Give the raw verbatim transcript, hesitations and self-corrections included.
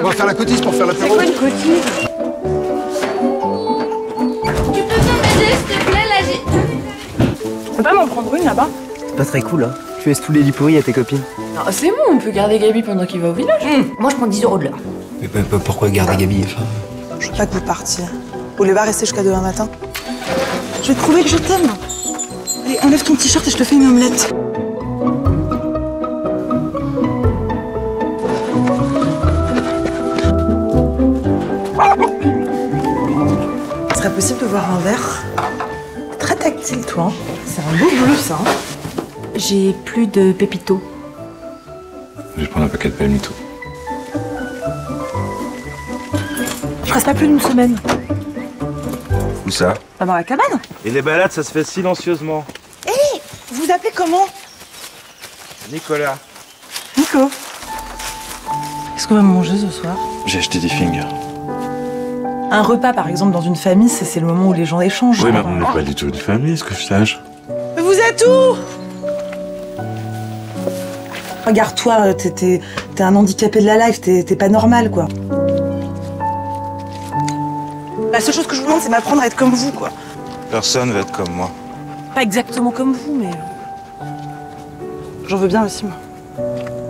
va faire la cotise pour faire C'est l'apéro. quoi une cotise? Tu peux bien m'aider, s'il te plaît, là, j'ai... Tu peux pas m'en prendre une là-bas? C'est pas très cool, hein. Tu laisses tous les lits pourris à tes copines. Non, c'est bon, on peut garder Gabi pendant qu'il va au village. Moi, je prends dix euros de l'heure. Mais pourquoi garder Gabi, enfin... Je veux pas que vous partiez. Vous voulez pas rester jusqu'à demain matin? Je vais te prouver que je t'aime. Allez, enlève ton t-shirt et je te fais une omelette. Ce serait possible de voir un verre? Très tactile, toi. Hein. C'est un beau bleu, ça. Hein. J'ai plus de pépito. Je vais prendre un paquet de palmito. Je reste pas plus d'une semaine. Où ça? Pas dans la cabane. Et les balades, ça se fait silencieusement. Hé, hey, vous vous appelez comment? Nicolas. Nico. Qu'est-ce qu'on va manger ce soir? J'ai acheté des fingers. Un repas, par exemple, dans une famille, c'est le moment où les gens échangent. Oui, mais on n'est pas du tout une famille, est-ce que je sache? Mais vous êtes où? Regarde-toi, t'es un handicapé de la life, t'es pas normal, quoi. La seule chose que je vous demande, c'est m'apprendre à être comme vous, quoi. Personne va être comme moi. Pas exactement comme vous, mais... J'en veux bien aussi, moi.